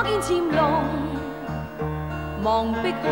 見潛龍望碧海，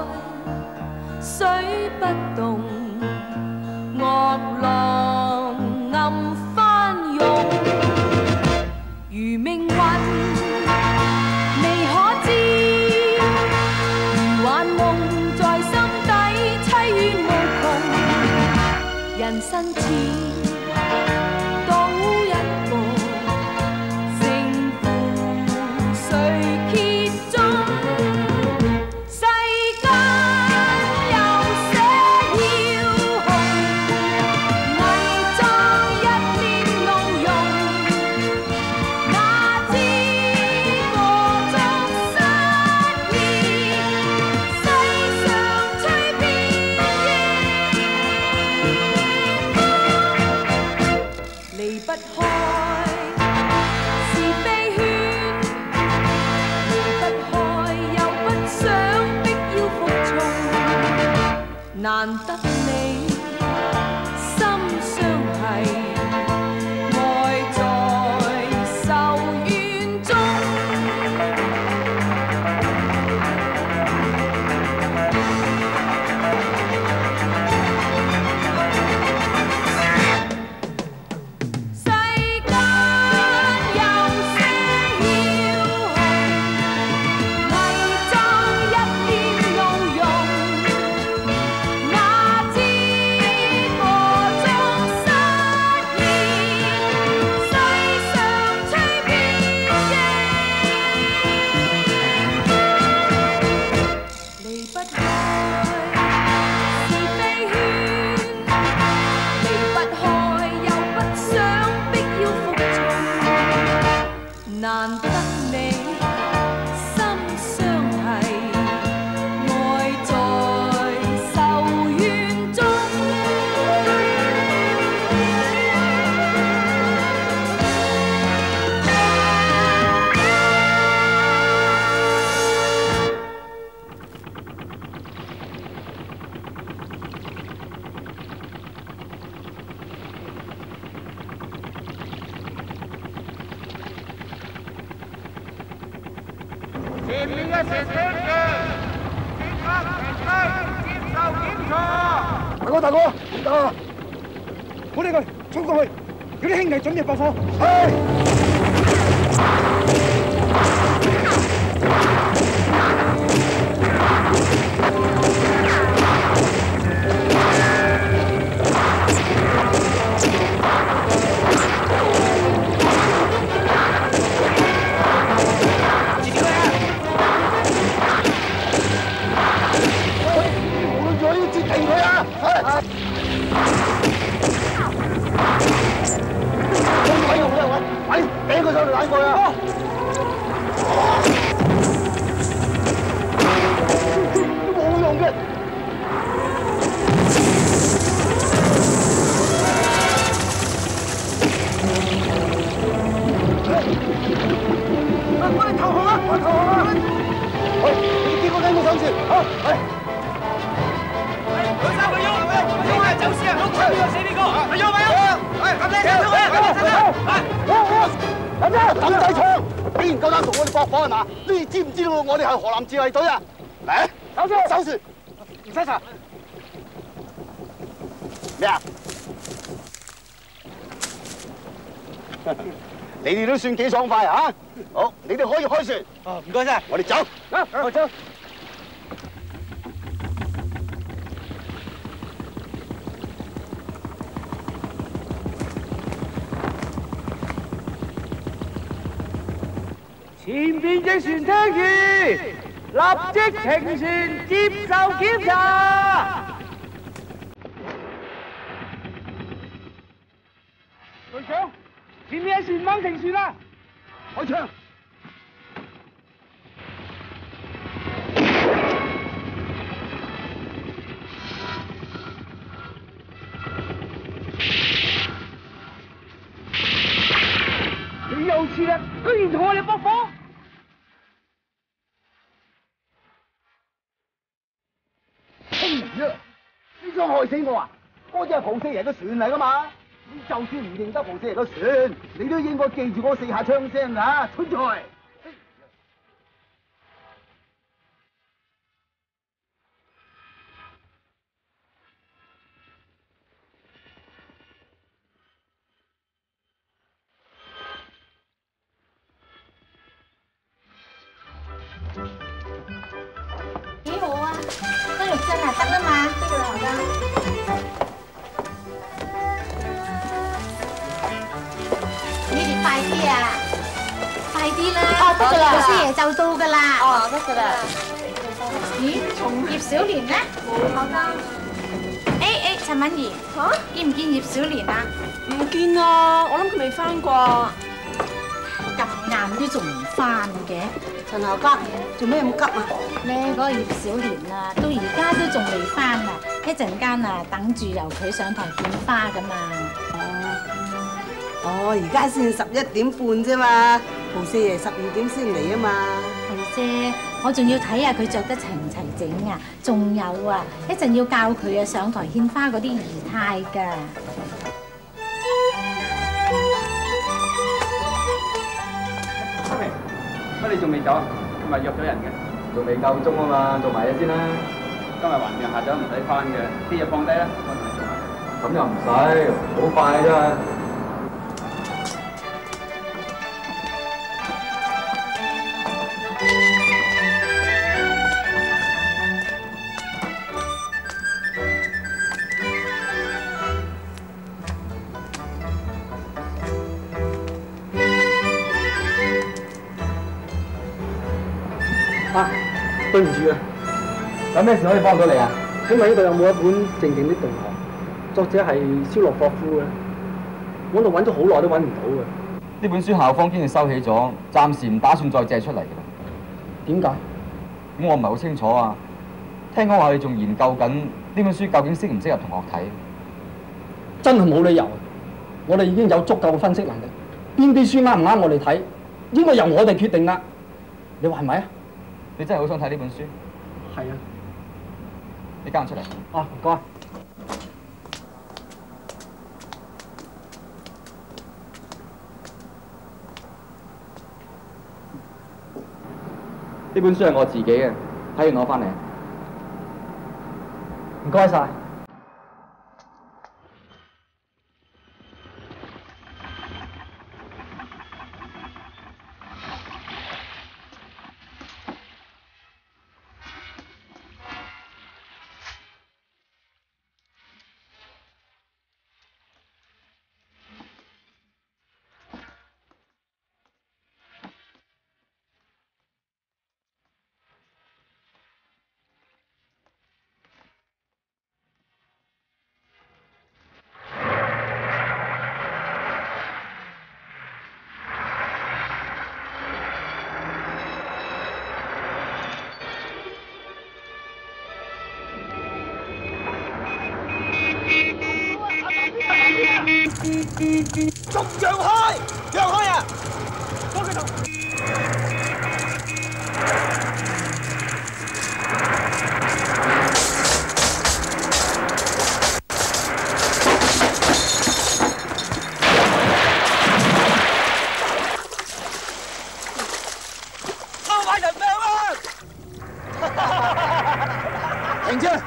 水不動，惡浪暗翻湧。如命運未可知，如幻夢在心底淒怨無窮。人生似賭一局，勝負誰揭盅？世間有些梟雄，偽裝一臉怒容，哪知個中失意，世上吹遍離不開是非圈，離不開又不想逼要服從，難得你心相繫，愛在愁怨中。世間有些梟雄，偽裝一臉怒容，哪知個中失意，世上吹遍離不開是非圈，離不開又不想逼要服從，難得你心相繫，愛在愁怨中。 前面一時死嘅，即刻停低，接受檢查。 大哥，點打啊？我哋衝過去，叫啲兄弟準備爆火。係。無論如何要截停佢啊！係。快掟佢上嚟攔佢啊！都冇用嘅。我哋投降啊！我投降啊！好，你哋見我上船。好，係。佢三個喐，邊個走先啊？邊個死邊個？佢喐咪喐？係，咁你走佢啊！咁仔錯，竟然夠膽同我哋搏火係嘛？你哋知唔知道我哋係河南自衛隊啊？嚟，手船，唔使查。咩啊？你哋都算幾爽快啊！好，你哋可以開船。哦，唔該晒，我哋走。我走。前邊隻船聽住，立即停船接受檢查。隊長，前面嘅船猛停船啦！開槍！你又似啦，居然同我哋搏火！你想害死我啊？嗰隻係葡四爺嘅船嚟噶嘛？你就算唔認得葡四爺嘅船，你都應該記住嗰4下槍聲㗎，蠢材！ 身啊，得啦嘛。得㗎啦，學生。你哋快啲啊！快啲啦！哦，得㗎啦，老師爺就到㗎啦。哦，得㗎啦。咦，從葉小蓮咧？冇學生。陳敏儀，嚇見唔見葉小蓮啊？ 唔見啊！我諗佢未翻啩。 咁晏都仲唔翻嘅？ 陳校家，做咩咁急啊？ 咧嗰個葉小蓮啊，到而家都仲未翻啊！一陣間啊，等住由佢上台獻花噶嘛。 哦，而家先11點半啫嘛，蒲四爺12點先嚟啊嘛。 係啫，我仲要睇下佢着得齊唔齊整啊！仲有啊，一陣要教佢啊上台獻花嗰啲儀態㗎。 乜你仲未走啊？今日約咗人嘅，仲未夠鐘啊嘛，做埋嘢先啦。今日橫掂下晝唔使翻嘅，啲嘢放低啦，我同你做埋。咁又唔使，好快啫。 啊，對唔住啊，有咩事可以幫到你啊？請問呢度有冇一本《靜靜的頓河》，作者係肖洛霍夫嘅？我度揾咗好耐都揾唔到嘅。 呢本書校方經已收起咗，暫時唔打算再借出嚟嘅。 點解？ 咁我唔係好清楚啊。聽講話你仲研究緊呢本書究竟適唔適合同學睇？ 真係冇理由，我哋已經有足夠嘅分析能力，邊啲書啱唔啱我哋睇，應該由我哋決定啦。你話係咪啊？ 你真係好想睇呢本書？ 係啊。 你交出嚟。 啊，唔該。 呢本書係我自己嘅，睇完攞翻嚟。 唔該晒。 仲讓開！讓開啊！幫佢頭。收買人命啊！停車！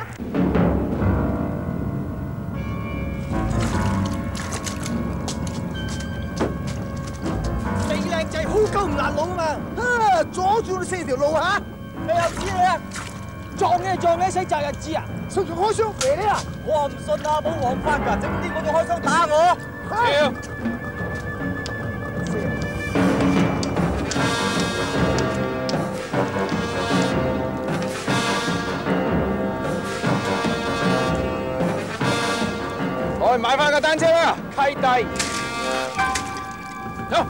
好鳩唔難路啊嘛！啊，阻住你4條路嚇！你又知你啊？撞嘅，使責任知啊？信用開槍射你啊！我唔信啊，冇黃翻㗎，整啲我哋開槍打我！屌！我去買翻個單車啦，契弟。走。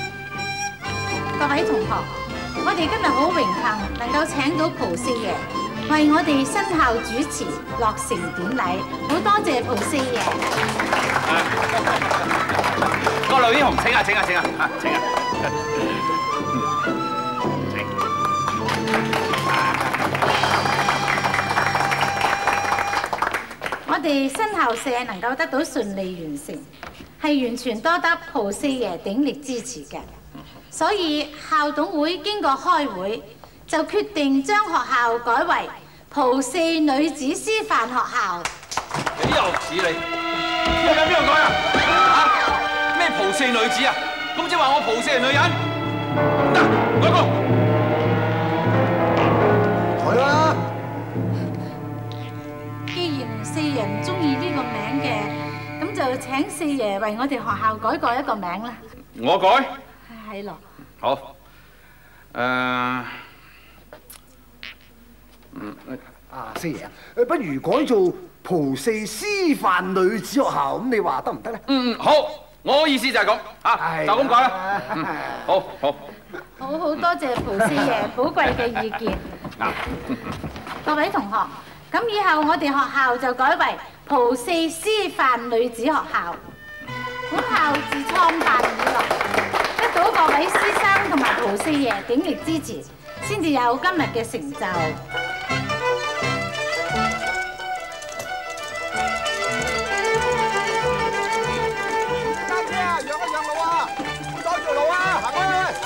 各位同學，我哋今日好榮幸能夠請到蒲少爺為我哋新校主持落成典禮，好多謝蒲四爺。 各位英雄，請啊，請啊，請啊，請啊！ 我哋新校舍能夠得到順利完成，係完全多得蒲四爺鼎力支持嘅。所以校董會經過開會，就決定將學校改為蒲四女子師範學校。 你又似你，邊個改啊？嚇？咩蒲四女子啊？咁即係話我蒲四係女人？得，改過。 改啦！ 既然四爺唔中意呢個名嘅，咁就請四爺為我哋學校改過一個名啦。 我改。 係咯。 好。 四爺啊，不如改做蒲四師範女子學校，咁你話得唔得咧？ 好，我意思就係咁啊，就咁改啦。好。 好多謝蒲四爺寶貴嘅意見。各位同學，咁以後我哋學校就改為蒲四師範女子學校。本校自創辦以來，得到各位師生同埋蒲四爺鼎力支持，先至有今日嘅成就。 揸車啊，讓一讓路啊，阻住路啊，行開去。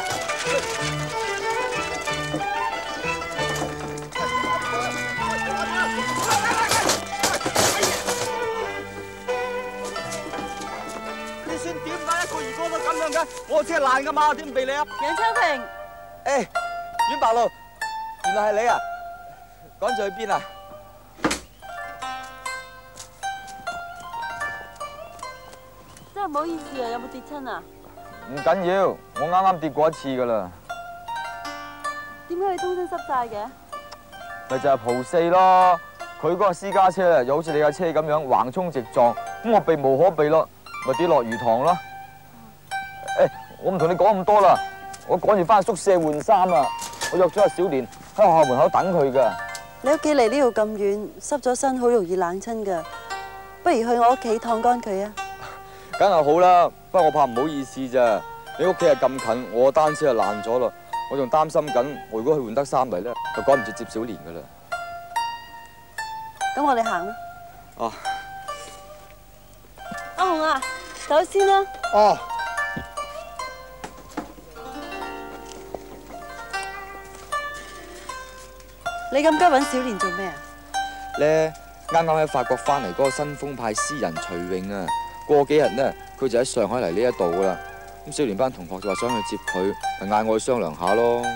你算點解一個二哥都咁樣嘅？我車爛㗎嘛，點俾你啊？ 楊秋平， 誒，阮白露，原來係你啊！趕住去邊啊？ 真係唔好意思啊，有冇跌親啊？ 唔緊要，我啱啱跌過一次噶啦。 點解你通身濕晒嘅？ 咪就係蒲四咯，佢嗰個私家車啊，又好似你架車咁樣橫衝直撞，咁我避無可避咯，咪跌落魚塘咯。誒，我唔同你講咁多啦，我趕住翻宿舍換衫啊！我約咗阿小蓮喺學校門口等佢噶。 你屋企離呢度咁遠，濕咗身好容易冷親噶，不如去我屋企燙乾佢啊！ 梗係好啦，不過我怕唔好意思咋。你屋企係咁近，我單車就爛咗啦，我仲擔心緊，我如果去換得衫嚟咧，就趕唔切接小蓮噶啦。 咁我哋行啦。 哦。 阿紅啊，走先啦。 哦。 你咁急揾小蓮做咩啊？ 咧啱啱喺法國翻嚟嗰個新風派詩人徐穎啊，過幾日呢，佢就喺上海嚟呢一度噶啦。咁小蓮班同學就話想去接佢，咪嗌我去商量下咯。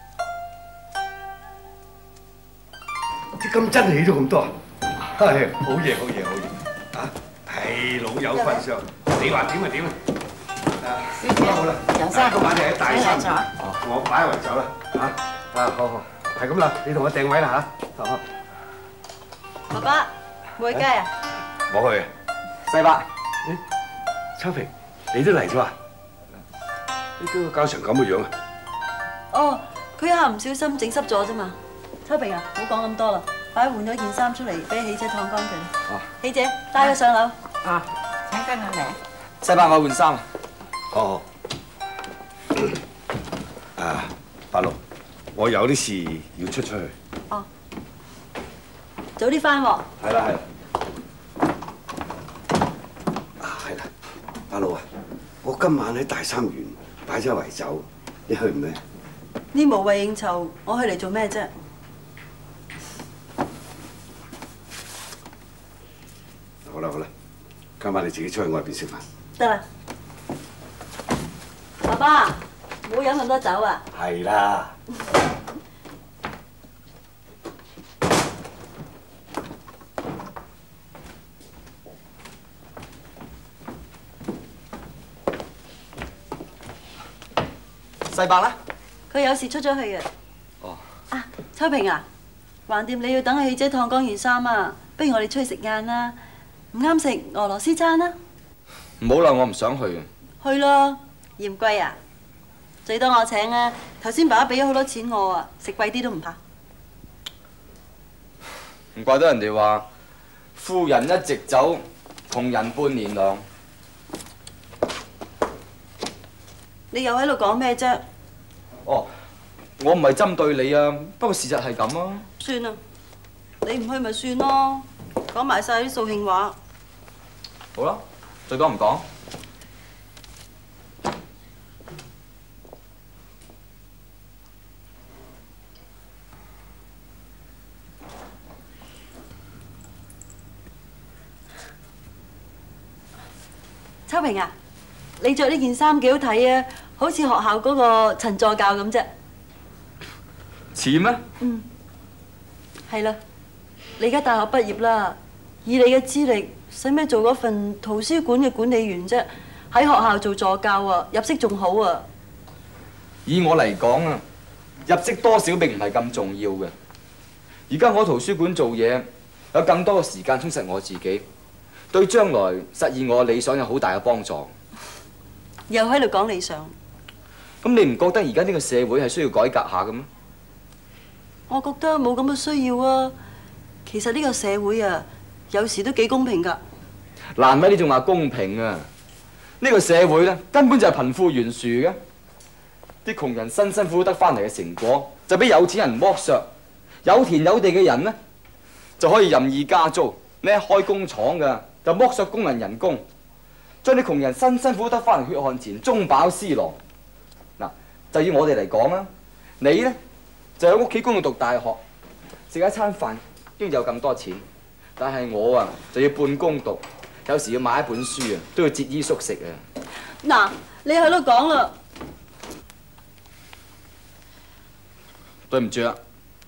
啲金真起咗咁多啊！係好嘢，好嘢，好嘢！啊，係老友份上，你話點就點啊！好啦， 楊生， 今晚你喺大山，我擺圍走啦嚇。好，係咁啦，你同我訂位啦嚇。好。 爸爸，冇去街啊？ 冇去。 細伯， 秋平，你都嚟咗啊？你都搞成咁嘅樣啊？ 哦，佢一下唔小心整濕咗啫嘛。秋平啊，唔好講咁多啦，快換咗件衫出嚟，俾喜姐燙乾佢。啊，喜姐，帶佢上樓。 啊，請跟我嚟。 細伯，我換衫。 好。啊，白露，我有啲事要出去。 哦。早啲返喎。 係啦，係啦。啊，係啦，白露啊，我今晚喺大三元擺咗圍酒，你去唔去？ 呢無謂應酬，我去嚟做咩啫？ 好啦好啦，今晚你自己出去外邊食飯。 得啦，爸爸，唔好飲咁多酒啊！ 係啦。 細伯咧？ 佢有事出咗去嘅。 哦。 啊，秋平啊，橫掂你要等喜姐燙乾件衫啊，不如我哋出去食晏啦。唔啱食俄羅斯餐啦。 唔好啦，我唔想去。 去咯，嫌貴啊？最多我請啊！頭先爸爸俾咗好多錢我啊，食貴啲都唔怕。 唔怪得人哋話富人一直走，窮人半年郎。 你又喺度講咩啫？ 哦，我唔係針對你啊，不過事實係咁啊。 算啦，你唔去咪算咯，講埋晒啲掃興話。 好啦，最多唔講。 秋萍啊，你着呢件衫幾好睇啊，好似學校嗰個陳助教咁啫。 似咩？ 嗯，係啦，你而家大學畢業啦，以你嘅資歷，使咩做嗰份圖書館嘅管理員啫？喺學校做助教啊，入息仲好啊。 以我嚟講啊，入息多少並唔係咁重要嘅。而家我喺圖書館做嘢，有更多嘅時間充實我自己，對將來實現我嘅理想有好大嘅幫助。 又喺度講理想。 咁你唔覺得而家呢個社會係需要改革下嘅咩？ 我覺得冇咁嘅需要啊。其實呢個社會啊，有時都幾公平㗎。 難為你仲話公平啊？呢個社會咧根本就係貧富懸殊嘅。啲窮人辛辛苦苦得翻嚟嘅成果，就俾有錢人剝削。有田有地嘅人呢，就可以任意加租。你開工廠㗎，就剝削工人人工，將啲窮人辛辛苦苦得翻嚟血汗錢中飽私囊。嗱，就以我哋嚟講啦，你呢，就喺屋企供佢讀大學，食一餐飯已經有咁多錢，但係我啊就要半工讀，有時要買一本書啊，都要節衣縮食啊。 嗱，你喺度講啦。 對唔住啊。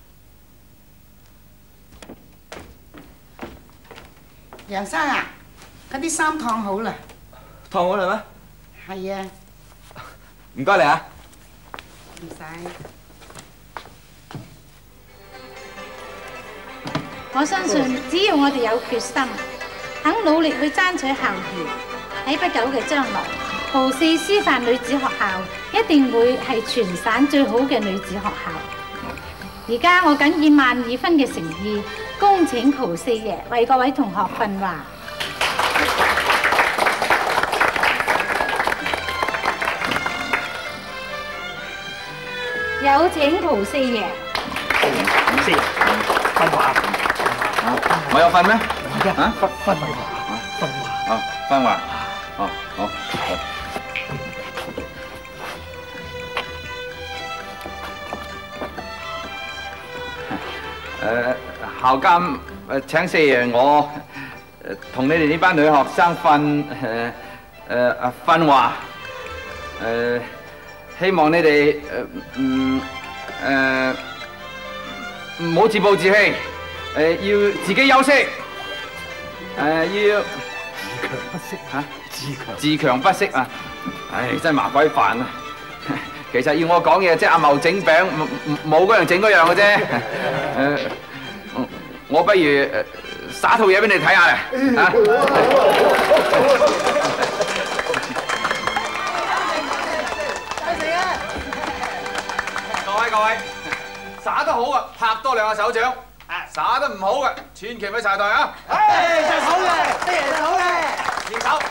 楊生啊，嗰啲衫燙好啦。 燙好啦咩？ 係啊。 唔該你啊。 唔使。 我相信只要我哋有決心，肯努力去爭取校園，喺不久嘅將來，蒲氏師範女子學校一定會係全省最好嘅女子學校。而家我謹以12分嘅誠意，恭請蒲四爺為各位同學訓話。有請蒲四爺。 蒲四爺訓話。 我有訓咩？ 啊？訓話。 哦，訓話。哦，好。校監請四爺我同你哋呢班女學生訓話，希望你哋唔好自暴自棄，要自己休息，要自強不息啊！唉，真係麻鬼煩啊！其實要我講嘢，即係阿茂整餅，冇嗰樣整嗰樣嘅啫。我不如耍套嘢俾你睇下咧嚇。各位，耍得好啊，拍多2下手掌；耍得唔好嘅，千祈唔好柴台啊！ 真好嘅，四爺真好嘅， 練手。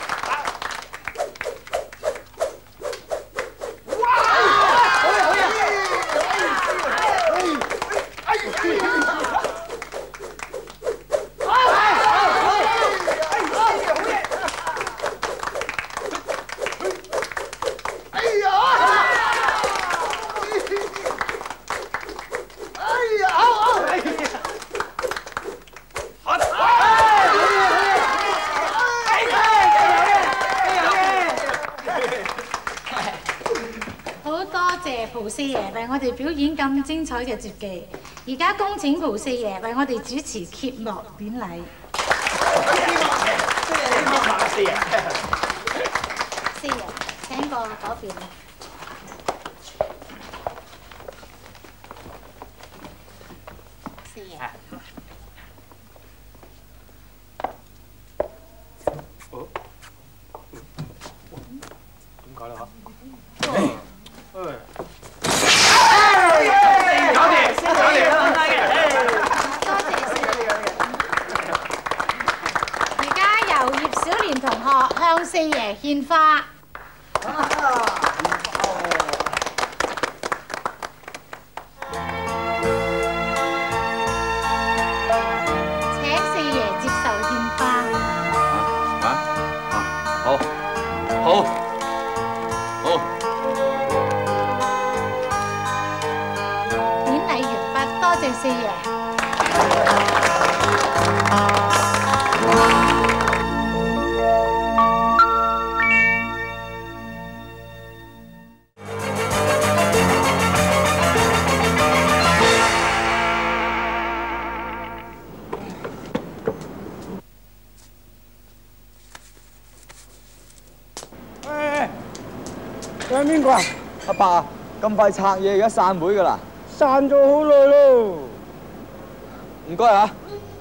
蒲四爺為我哋表演咁精彩嘅絕技，而家恭請蒲四爺為我哋主持揭幕典禮。四爺，請過嗰邊。四爺。 點解啦嚇？ 爺獻花。請四爺接受獻花。 好，好，好。 典禮完畢，多謝四爺。 係邊個啊？ 阿爸，咁快拆嘢，而家散會㗎啦？ 散咗好耐咯。 唔該啊。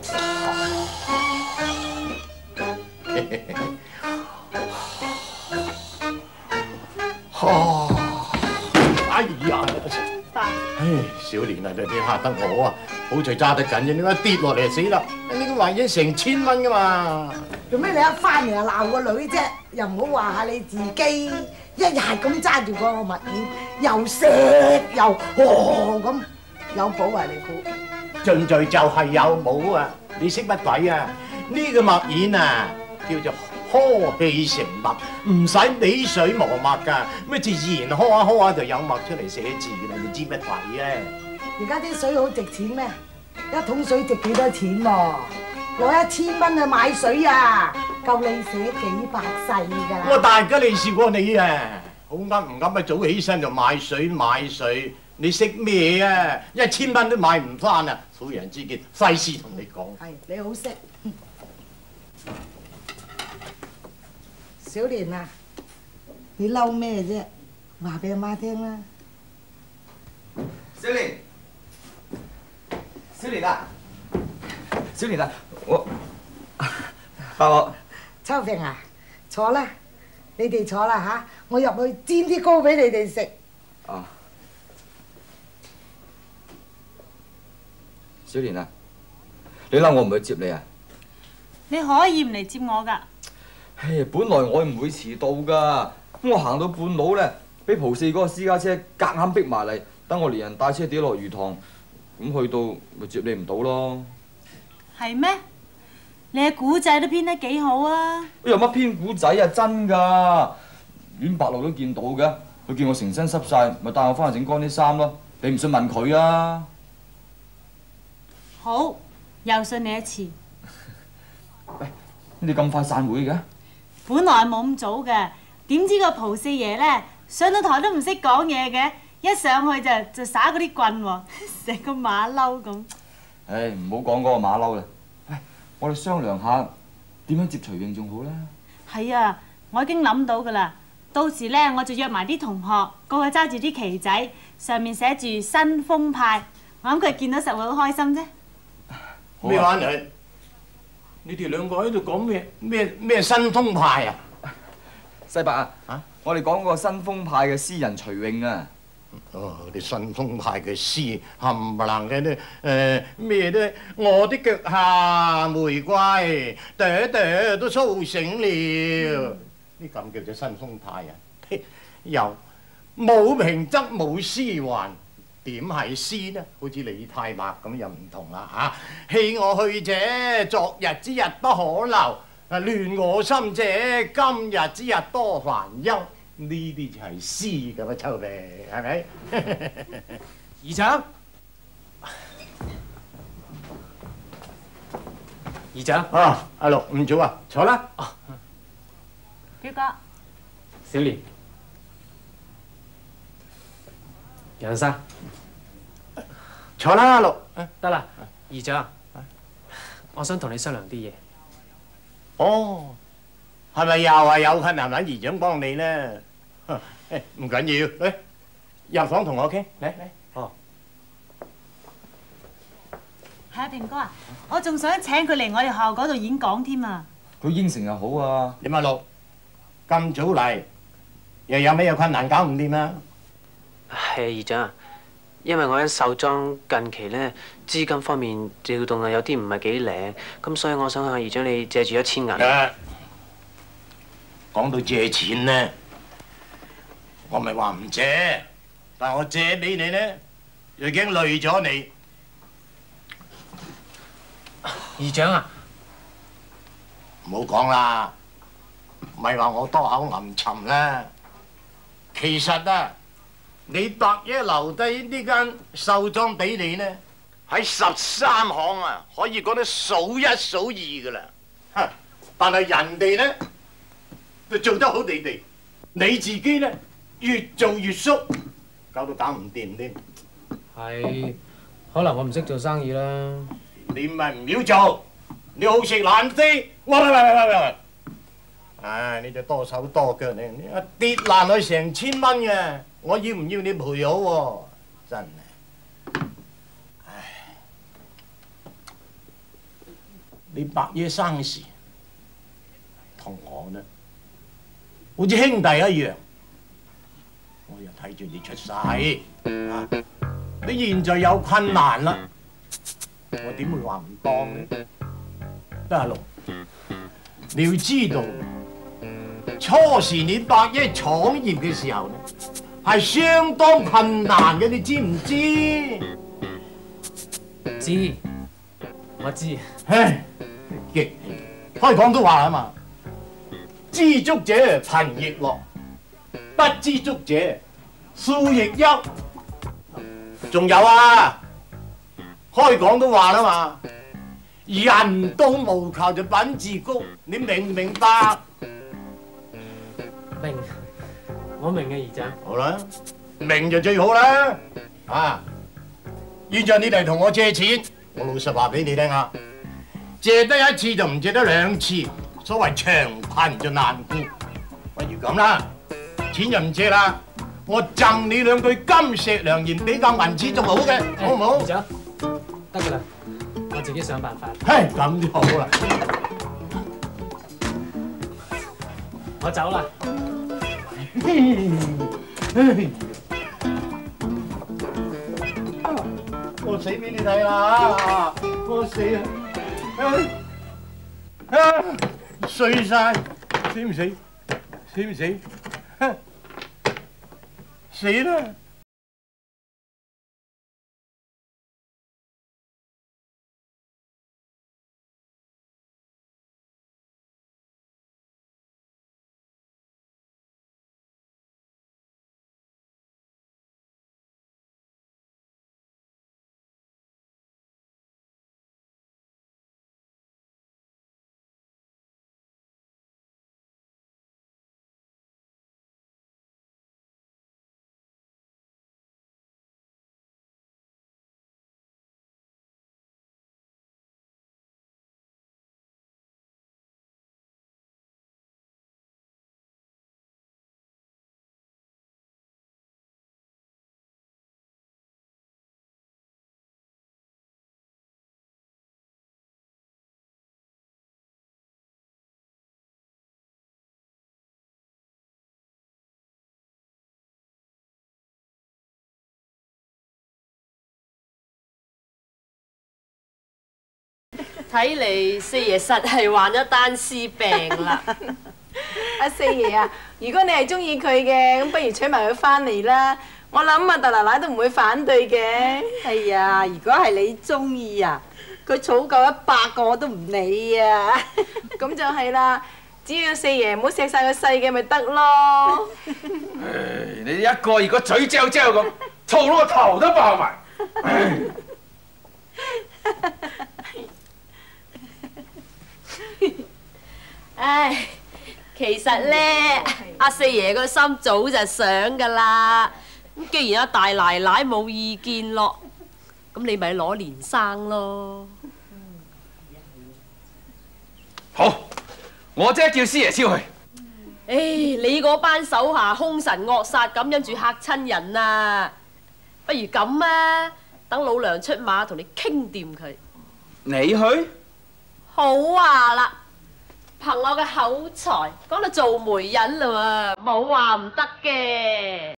哎呀！唉，小蓮啊，你嚇得我啊！好在揸得緊啫，點解跌落嚟就死啦？呢個還已經成千蚊㗎嘛！ 做咩你一翻嚟就鬧個女啫？又唔好話下你自己，一日咁揸住個物件，又食又喝咁，有寶啊你估？ 盡在就係有寶啊！你識乜鬼啊？呢個墨硯啊，叫做呵氣成墨，唔使俾水磨墨㗎，咩自然呵下呵下就有墨出嚟寫字㗎啦！你知乜鬼啊？ 而家啲水好值錢咩？一桶水值幾多錢喎？攞1000蚊去買水啊，夠你寫幾百世㗎啦！ 我大吉利是過你啊！好啱唔啱啊？早起身就買水，你識咩啊？1000蚊都買唔翻啊！婦人之見，費事同你講。 係你好識。小蓮啊，你嬲咩啫？話俾阿媽聽啦。 小蓮，小蓮啊，小蓮啊，我爸我秋萍啊，坐啦，你哋坐啦嚇，我入去煎啲糕俾你哋食。 啊，小蓮啊，你嬲我唔去接你啊？ 你可以唔嚟接我㗎。 唉，本來我唔會遲到㗎，咁我行到半路咧，俾蒲四嗰個私家車夾硬逼埋嚟，等我連人帶車跌落魚塘，咁去到咪接你唔到咯。係咩？ 你嘅古仔都編得幾好啊！ 有乜編古仔啊？真㗎，阮白露都見到嘅，佢見我成身濕晒，咪帶我翻去整乾啲衫咯。你唔信問佢啊？ 好，又信你一次。 喂，你咁快散會嘅？ 本來冇咁早嘅，點知個蒲四爺咧上到台都唔識講嘢嘅，一上去就耍嗰啲棍喎，成個馬騮咁。 唉，唔好講嗰個馬騮啦。喂，我哋商量下點樣接徐穎仲好啦。 係啊，我已經諗到㗎啦。到時咧我就約埋啲同學，個個揸住啲旗仔，上面寫住新風派，我諗佢見到實會好開心啫。 咩話你？你哋兩個喺度講咩新風派啊？ 世伯啊，我哋講個新風派嘅詩人徐穎啊。 哦，啲新風派嘅詩冚唪唥嘅都咩都，我的腳下玫瑰朵朵都蘇醒了，呢咁叫做新風派啊？又冇平則冇詩還。點係詩呢？好似李太白咁又唔同啦嚇！棄我去者，昨日之日不可留；亂我心者，今日之日多煩憂。呢啲就係詩咁啊，秋萍係咪？ 姨丈，姨丈啊，阿六唔早啊，坐啦。 表哥， 小蓮，楊生。 坐啦，阿六。 得啦，姨丈，我想同你商量啲嘢。 哦，係咪又係有困難揾姨丈幫你咧？唔緊要，嚟入房同我傾，嚟。 哦。 係啊，平哥啊，我仲想請佢嚟我哋學校嗰度演講添啊。 佢應承又好啊。 點啊，六咁早嚟，又有咩困難搞唔掂啊？ 係啊，姨丈。因為我喺壽莊近期咧資金方面調動啊有啲唔係幾靈，咁所以我想向姨丈你借住1000銀。 講到借錢呢，我咪話唔借，但係我借俾你呢，已經累咗你。 姨丈啊， 唔好講啦，咪話我多口吟沉啦。其實啊，你伯爺留低呢間壽莊俾你呢，喺13行啊，可以講得數一數二噶啦。但係人哋呢，就做得好地地，你自己呢，越做越縮，搞到搞唔掂添。 係，可能我唔識做生意啦。 你咪唔要做，你好食懶飛。喂！唉，你就多手多腳，你跌爛佢成千蚊嘅，我要唔要你賠好喎？真係，唉，你伯爺生時同我呢，好似兄弟一樣，我又睇住你出世啊！你現在有困難啦，我點會話唔幫呢？得阿龍，你要知道。初時你伯爺創業嘅時候呢，係相當困難嘅，你知唔知？ 知，我知。 唉，激氣，開廣東話啊嘛。知足者貧亦樂，不知足者富亦憂。仲有啊，開廣東話啦嘛。人到無求就品自高，你明唔明白？ 明，我明嘅姨丈。 好啦，明就最好啦。啊，現在你嚟同我借錢，我老實話俾你聽啊，借得一次就唔借得兩次。所謂長貧就難顧，不如咁啦，錢就唔借啦，我贈你兩句金石良言，比較文字仲好嘅，好唔好？ 姨丈，得㗎啦，我自己想辦法。 嘿，咁就好啦。 我走啦。 我死俾你睇啦！我死啊！碎晒，死唔死？死唔死？死啦！ 睇嚟四爺實係患咗單絲病啦。 阿四爺啊，如果你係中意佢嘅，咁不如娶埋佢翻嚟啦。我諗啊，大奶奶都唔會反對嘅。 係啊，如果係你中意啊，佢儲夠100個我都唔理啊。 咁就係啦，只要四爺唔好錫晒個細嘅咪得咯。 你一個如果嘴嚼嚼咁，嘈到個頭都爆埋。 唉，其實咧，阿四爺個心早就想噶啦。咁既然阿大奶奶冇意見咯，咁你咪攞連生咯。 好，我即刻叫師爺超去。 唉，你嗰班手下兇神惡煞咁，因住嚇親人啊！不如咁啊，等老娘出馬同你傾掂佢。 你去？ 好話啦。憑我嘅口才，講到做媒人啦喎，冇話唔得嘅。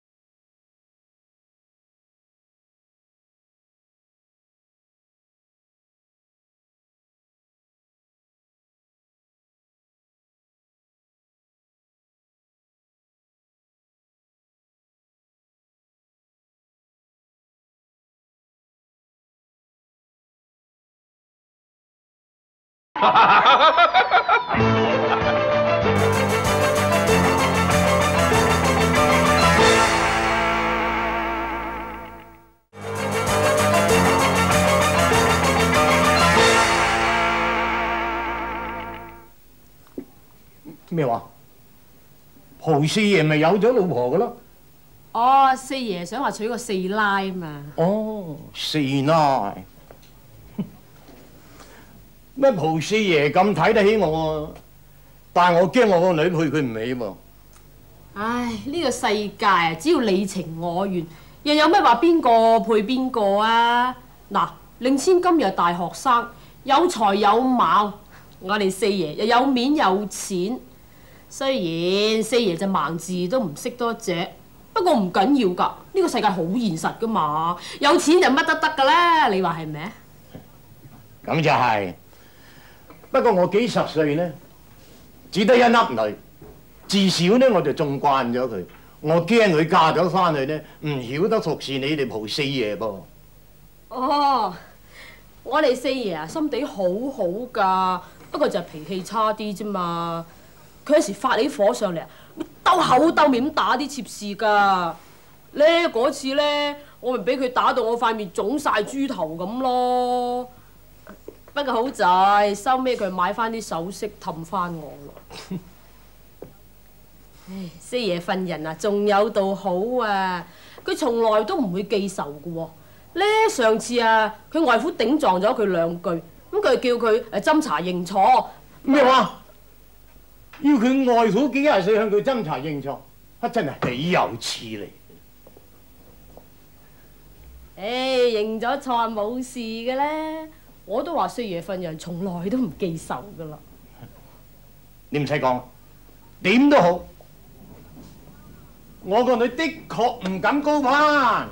咩話？蒲四爺咪有咗老婆噶咯？ 哦，四爺想話娶個四奶嘛。 哦，四奶。咩蒲四爺咁睇得起我啊？但係我驚我個女配佢唔起喎。 唉，呢個世界啊，只要你情我願，又有咩話邊個配邊個啊？嗱，令千金又係大學生，有才有貌，我哋四爺又有面有錢。雖然四爺就盲字都唔識多隻，不過唔緊要㗎。呢個世界好現實㗎嘛，有錢就乜都得㗎啦。你話係咪啊？ 咁就係。不過我幾十歲呢，只得一粒女，至少呢我就縱慣咗佢。我驚佢嫁咗翻去呢，唔曉得服侍你哋蒲四爺噃。 哦，我哋四爺啊，心地好好㗎，不過就係脾氣差啲啫嘛。佢有時發起火上嚟啊，兜口兜面咁打啲妾侍㗎。咧嗰次咧，我咪俾佢打到我塊面腫晒豬頭咁咯。不過好在收尾佢買翻啲首飾氹翻我咯。唉，四爺份人啊，仲有道好啊，佢從來都唔會記仇㗎喎。咧上次啊，佢外父頂撞咗佢兩句，咁佢叫佢斟茶認錯。 咩話？要佢外父幾廿歲向佢斟茶認錯，真係豈有此理！ 認咗錯冇事嘅咧，我都話四爺份人從來都唔記仇噶啦。 你唔使講，點都好，我個女的確唔敢高攀。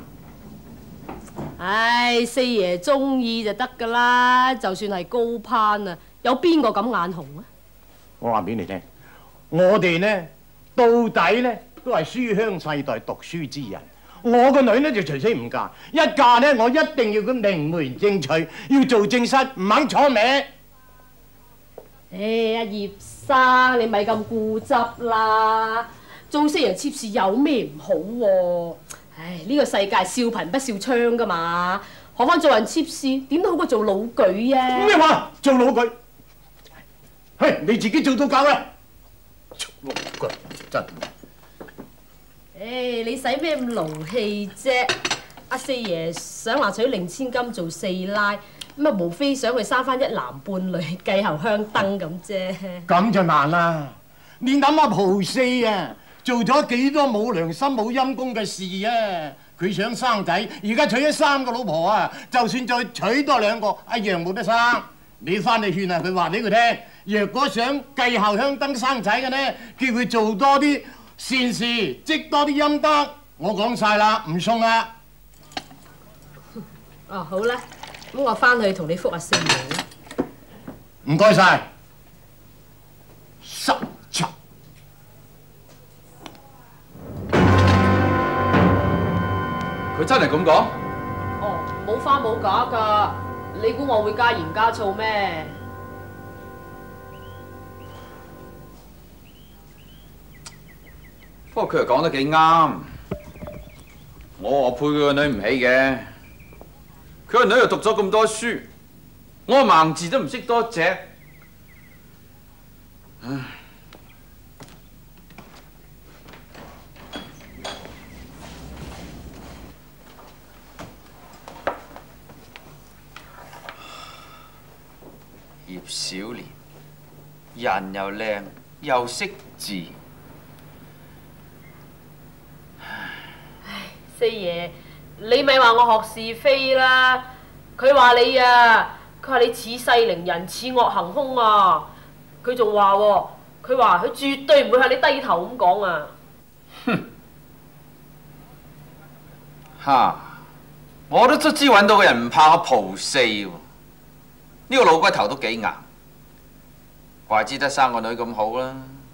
唉，四爺中意就得噶啦，就算係高攀啊，有邊個敢眼紅啊？ 我話俾你聽，我哋呢到底呢都係書香世代讀書之人。我個女呢就隨死唔嫁，一嫁呢我一定要佢名門正娶，要做正室，唔肯坐名。 阿葉生，你咪咁固執啦！做四爺妾侍有咩唔好喎？唉，呢個世界笑貧不笑娼噶嘛，何況做人妾侍點都好過做老舉啊！ 咩話？做老舉？嘿，你自己做到夠啦！做老舉真。 你使咩咁勞氣啫？阿四爺想話娶令千金做四奶，咁啊無非想佢生翻一男半女，繼後香燈咁啫。 咁就難啦！你諗下蒲四啊，做咗幾多冇良心冇陰功嘅事啊！佢想生仔，而家娶咗3個老婆啊，就算再娶多2個，一樣冇得生。你翻去勸下佢，話俾佢聽，若果想繼後香燈生仔嘅呢，叫佢做多啲善事，積多啲陰德。我講晒啦，唔送啦。 哦，好啦，咁我翻去同你覆阿四爺啦。 唔該晒。濕柒。 佢真係咁講？ 哦，冇花冇假㗎，你估我會加鹽加醋咩？ 不過佢又講得幾啱，我配佢個女唔起嘅。佢個女又讀咗咁多書，我盲字都唔識多隻。唉，葉小蓮，人又靚又識字。 四爺，你咪話我學是非啦。佢話你啊，佢話你似世靈人，似惡行凶啊。佢仲話喎，佢話佢絕對唔會向你低頭咁講啊。 哼！嚇！我都卒之揾到個人唔怕我蒲四喎。呢個老龜頭都幾硬，怪之得生個女咁好啦。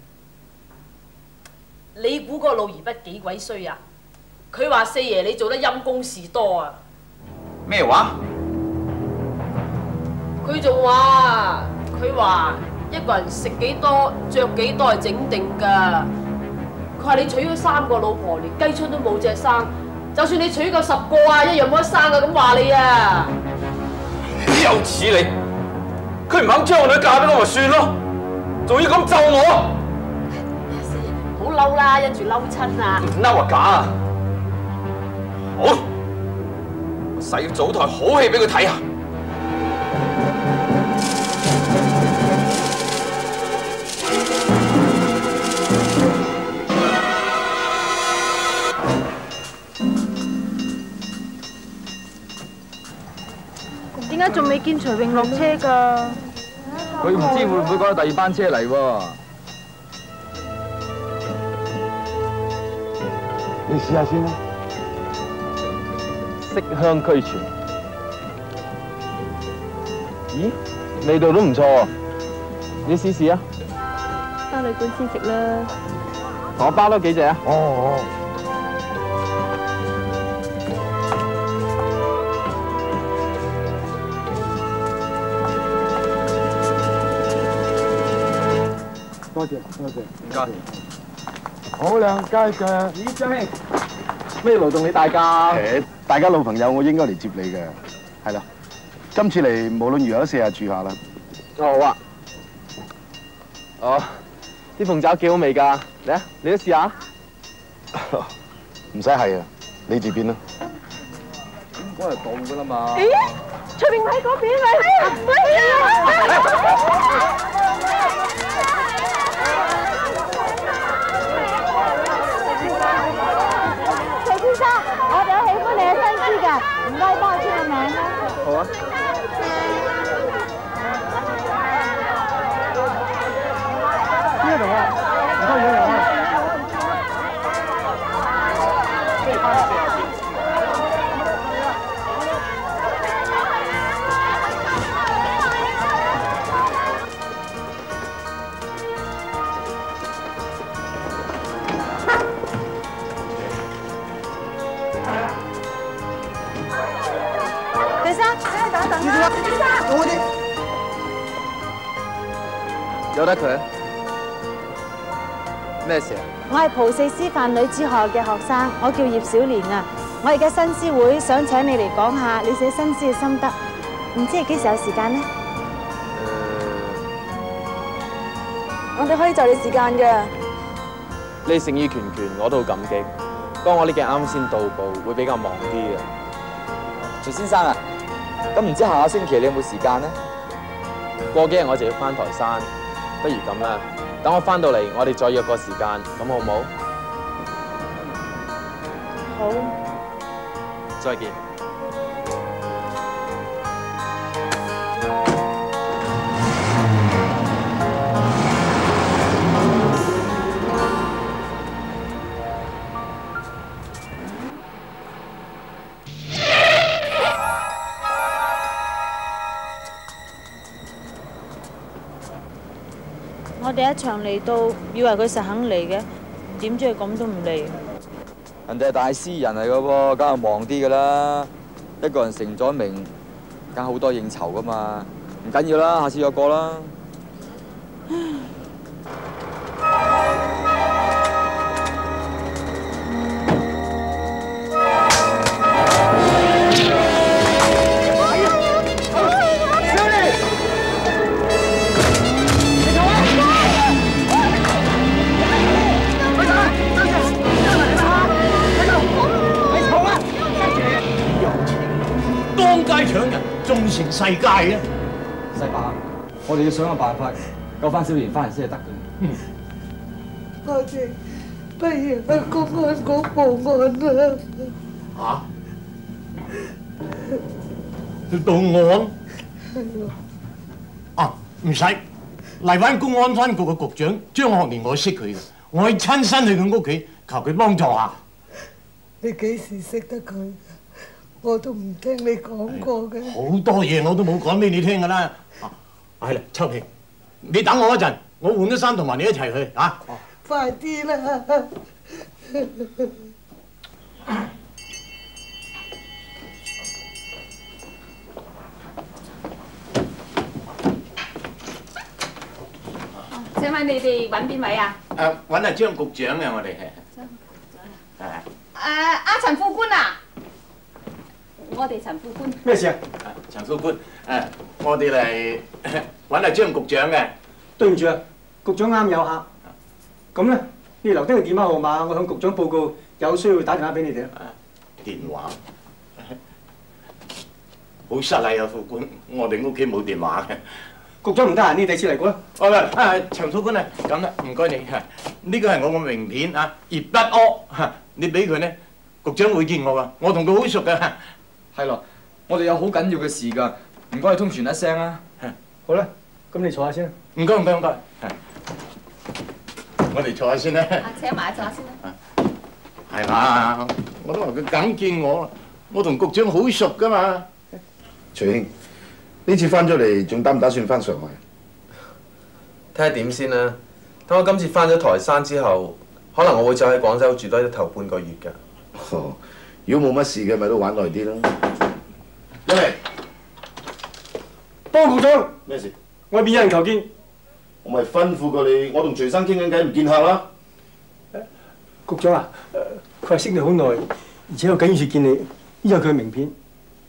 你估嗰個老兒不幾鬼衰啊？佢話四爺你做得陰公事多啊！ 咩話？ 佢仲話佢話一個人食幾多、着幾多係整定㗎。佢話你娶咗3個老婆，連雞春都冇隻生，就算你娶夠10個啊，一樣冇得生啊！咁話你啊！ 又似你，佢唔肯將我女嫁俾我咪算咯，仲要咁咒我。 唔好嬲啦，因住嬲親啊！ 唔嬲啊假啊！好，我誓要組台好戲俾佢睇下。 點解仲未見徐榮落車㗎？ 佢唔知會唔會趕到第2班車嚟喎？ 你試下先啦。 色香俱全。咦，味道都唔錯喎。你試試啊！ 返旅館先食啦。 我包多幾隻啊！ 哦。多謝，唔該。好靚街嘅。咦，張兄，咩勞動你大駕？ 大家老朋友，我應該嚟接你嘅，係啦。今次嚟無論如何都試下住下啦。 好啊。哦，啲鳳爪幾好味㗎，嚟啊，你都試下。 唔使係啊，你住邊啦？ 應該係到㗎啦嘛。 咦？出邊喺嗰邊咪？唔係啊！先生，我哋好喜歡你嘅新詩㗎，唔該幫我簽個名啦。 好啊。 呢度啊，唔該嘢啊。 由得佢。咩事啊？ 我係蒲四師範女子學校嘅學生，我叫葉小蓮啊。我而家新詩會想請你嚟講下你寫新詩嘅心得，唔知係幾時有時間呢？我哋可以就你時間㗎。 你誠意拳拳，我都好感激。不過我呢幾日啱先到埗，會比較忙啲嘅。 徐先生啊，咁唔知下個星期你有冇時間呢？ 過幾日我就要返台山，不如咁啦，等我返到嚟，我哋再約個時間，咁好唔好？ 好。 再見。 我哋一場嚟到，以為佢實肯嚟嘅，點知佢咁都唔嚟。 人哋係大詩人嚟嘅喎，梗係忙啲㗎啦。一個人成咗名，梗好多應酬㗎嘛。唔緊要啦，下次約過啦。 當街搶人，仲成世界嘅。 世伯，我哋要想個辦法救翻小蓮翻嚟先係得嘅。 我哋不如去公安局報案啦。 嚇？去報案？啊，唔使，荔灣公安分局嘅局長張學年，我識佢嘅，我可以親身去佢屋企求佢幫助下。 你幾時識得佢？我都唔聽你講過嘅。 好多嘢我都冇講俾你聽㗎啦。係啦，秋萍，你等我一陣，我換咗衫同埋你一齊去啊！ 快啲啦！ 請問你哋揾邊位啊？ 揾阿張局長嘅，我哋係。 阿陳副官啊，我哋陳副官。 咩事啊？ 陳副官，我哋嚟揾阿張局長嘅。 對唔住啊，局長啱有客。咁咧，你留低個電話號碼，我向局長報告，有需要打電話俾你哋啊。 電話？好失禮啊，副官，我哋屋企冇電話嘅。 局長唔得閒，你第二次嚟過啦。 好啦，陳副官啊，咁啦，唔該你。呢個係我個名片啊，葉不柯，你俾佢咧，局長會見我噶，我同佢好熟噶。 係咯，我哋有好緊要嘅事㗎，唔該你通傳一聲啊。 好啦，咁你坐下先。 唔該。我哋坐下先啦。 請埋坐下先啦。 係啦，我都話佢梗見我，我同局長好熟噶嘛。 徐兄，呢次翻咗嚟，仲打唔打算翻上海？ 睇下點先啦。等我今次翻咗台山之後，可能我會再喺廣州住多一頭半個月㗎。 哦，如果冇乜事嘅，咪都玩耐啲咯。一嚟， 幫局長。 咩事？ 外邊有人求見。 我咪吩咐過你，我同徐生傾緊偈，唔見客啦。 局長啊，佢話識你好耐，而且有緊要事見你，呢有佢嘅名片。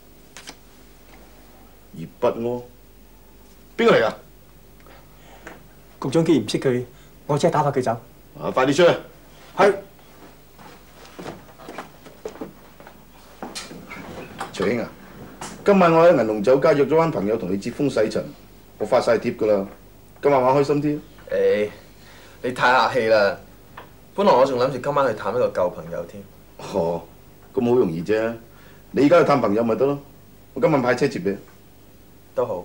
葉不柯，邊個嚟㗎？ 局長既然唔識佢，我即係打發佢走。 啊，快啲出去！ 係。 徐兄啊，今晚我喺銀龍酒家約咗班朋友同你接風洗塵，我發晒貼㗎啦。今晚玩開心啲。 誒，你太客氣啦！本來我仲諗住今晚去探一個舊朋友添。 哦，咁好容易啫！你而家去探朋友咪得咯，我今晚派車接你。 都好。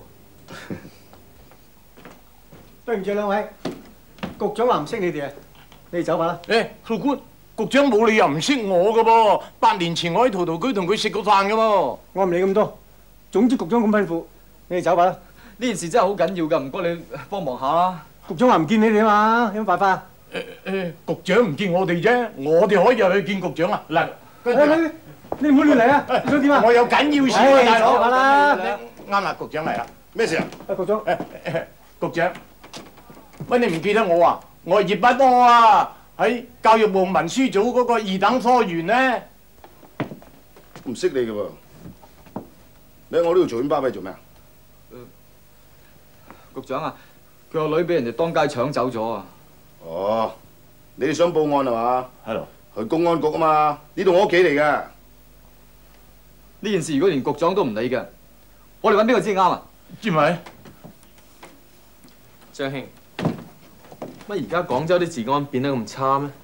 對唔住兩位，局長話唔識你哋啊，你哋走吧啦。 副官，局長冇理由唔識我㗎噃。8年前我喺陶陶居同佢食過飯㗎喎。 我唔理咁多，總之局長咁吩咐，你哋走吧啦。 呢件事真係好緊要㗎，唔該你幫忙下啦。 局長話唔見你哋啊嘛，有乜辦法？ 局長唔見我哋啫，我哋可以入去見局長啊！嗱， 你唔好亂嚟啊！你想點啊？ 我有緊要事啊，大佬。 啦， 啱啦，局長嚟啦。咩事啊？ 局長。 局長，喂，你唔記得我啊？我係葉不柯啊，喺教育部文書組嗰個2等科員咧。 唔識你嘅喎，你喺我呢度做緊巴閉做咩啊？ 局長啊，佢個女俾人哋當街搶走咗啊！ 哦，你哋想報案係嘛？ 係咯， 去公安局啊嘛，呢度我屋企嚟㗎。 呢件事如果連局長都唔理嘅，我哋揾邊個先啱啊？ 知咪？ 張兄，乜而家廣州啲治安變得咁差咩？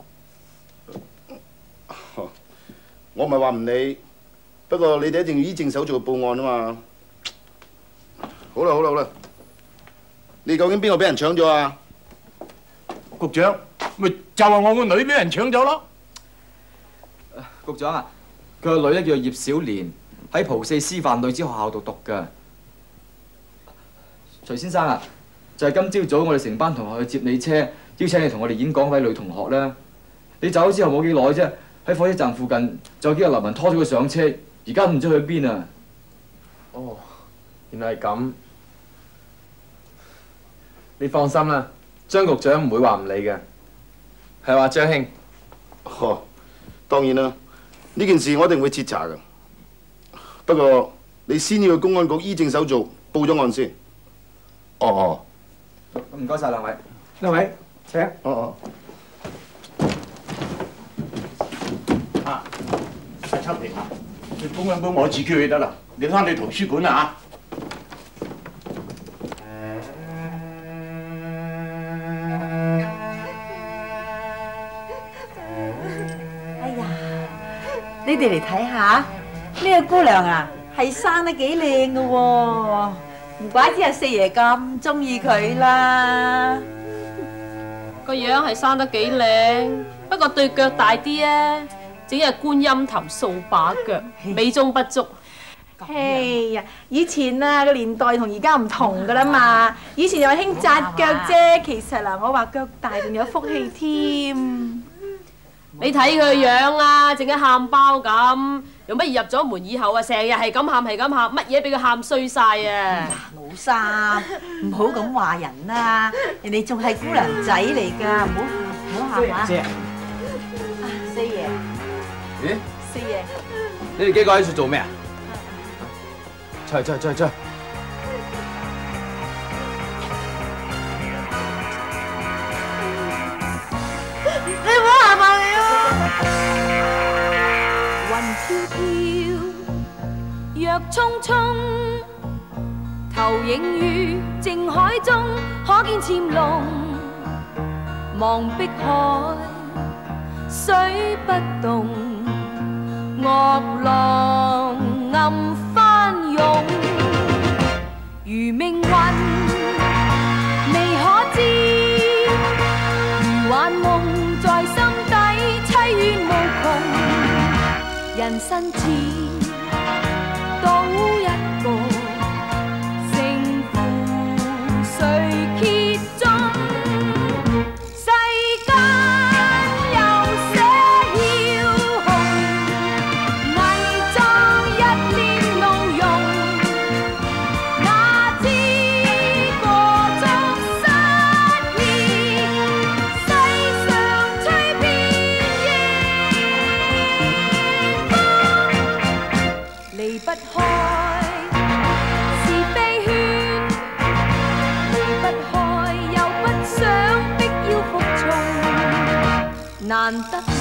我唔係話唔理，不過你哋一定要依正手續去報案啊嘛。好啦，你究竟邊個俾人搶咗啊？ 局長，咪就係我個女俾人搶咗咯。 局長啊，佢個女咧叫葉小蓮，喺蒲四師範女子學校度讀㗎。徐先生啊，就係今朝早我哋成班同學去接你車，邀請你同我哋演講位女同學啦。你走咗之後冇幾耐啫，喺火車站附近就有幾個流民拖咗佢上車，而家都唔知去邊啊！ 哦，原來係咁。你放心啦，張局長唔會話唔理嘅，係話張兄。 哦，當然啦，呢件事我一定會徹查㗎。不過你先要去公安局依正手續報咗案先。哦。 唔該晒兩位。 兩位，請。 啊，秋平啊，你公安局我自己去得啦，你翻去圖書館啊。 你哋嚟睇下，呢個姑娘啊，係生得幾靚㗎喎，唔怪之阿四爺咁中意佢啦。 個樣係生得幾靚，不過對腳大啲啊，整係觀音頭掃把腳，美中不足。 哎呀，以前啊個年代同而家唔同噶啦嘛，以前又係興紮腳啫，其實嗱我話腳大仲有福氣添。 你睇佢樣啊，整一喊包咁， 用乜嘢入咗門以後啊，成日係咁喊係咁喊，乜嘢俾佢喊衰晒啊！ 老三，唔好咁話人啦，人哋仲係姑娘仔嚟㗎，唔好喊啊！四爺。 咦？ 四爺。 你哋幾個喺度做咩啊？出去！ 你唔好行埋嚟啊！雲飄飄，若匆匆，投影於靜海中，可見潛龍。望碧海，水不動，惡浪暗翻湧，如命運未可知，如幻夢在心底，凄怨無窮。人生似賭一個，勝負誰揭盅？世間有些梟雄，偽裝一臉怒容，哪知過足失意，世上吹遍離不開是非圈，離不開又不想逼要服從，難得